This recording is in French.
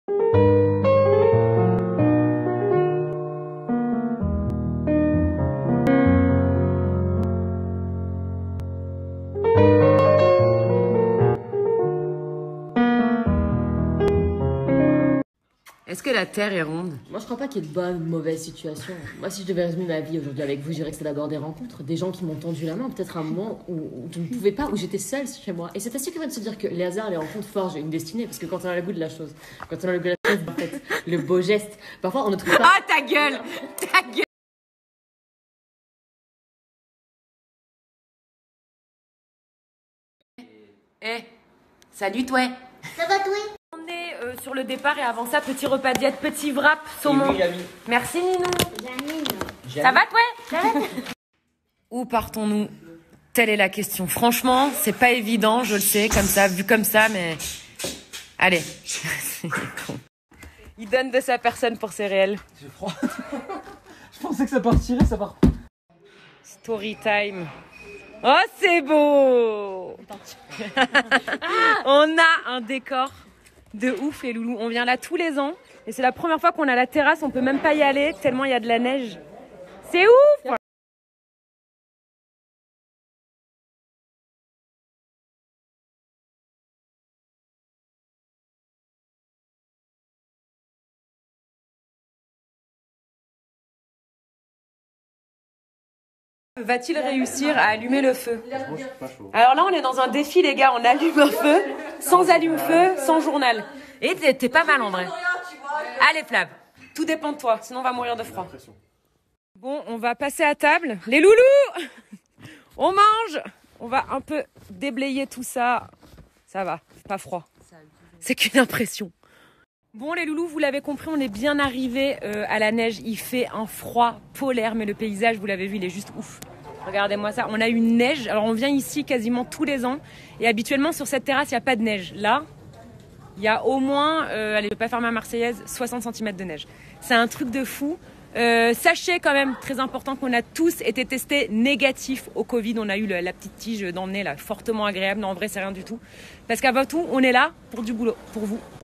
Est-ce que la Terre est ronde? Moi, je crois pas qu'il y ait de bonnes ou de mauvaises situations. Moi, si je devais résumer ma vie aujourd'hui avec vous, je dirais que c'est d'abord des rencontres, des gens qui m'ont tendu la main, peut-être un moment où je ne pouvais pas, où j'étais seule chez moi. Et c'est assez curieux de se dire que les hasards, les rencontres forgent une destinée, parce que quand on a le goût de la chose, quand on a le goût de la chose, en fait, le beau geste, parfois on ne trouve pas. Ah, ta gueule! Ta gueule! Salut toi! Ça va, toi? On est sur le départ et avant ça, petit repas diète, petit wrap, saumon. Oui, l'ami. Merci Ninou. Janine. Ça va toi? Où partons-nous? Telle est la question. Franchement, c'est pas évident, je le sais, comme ça, vu comme ça, mais... Allez. Il donne de sa personne pour ses réels. J'ai froid. Je pensais que ça partirait, ça part. Story time. Oh, c'est beau. On a un décor de ouf, les loulous. On vient là tous les ans. Et c'est la première fois qu'on a la terrasse. On peut même pas y aller tellement il y a de la neige. C'est ouf. Va-t-il réussir à allumer le feu? Alors là, on est dans un défi, les gars. On allume un feu, sans allume-feu, sans journal. Et t'es pas mal, en vrai. Allez, Flav, tout dépend de toi, sinon on va mourir de froid. Bon, on va passer à table. Les loulous, on mange. On va un peu déblayer tout ça. Ça va, c'est pas froid. C'est qu'une impression. Bon, les loulous, vous l'avez compris, on est bien arrivé à la neige. Il fait un froid polaire, mais le paysage, vous l'avez vu, il est juste ouf. Regardez-moi ça, on a une neige. Alors, on vient ici quasiment tous les ans. Et habituellement, sur cette terrasse, il n'y a pas de neige. Là, il y a au moins, allez, je vais pas faire ma marseillaise, 60 cm de neige. C'est un truc de fou. Sachez quand même, très important, qu'on a tous été testés négatifs au Covid. On a eu la petite tige dans le nez, là, fortement agréable. Non, en vrai, c'est rien du tout. Parce qu'avant tout, on est là pour du boulot, pour vous.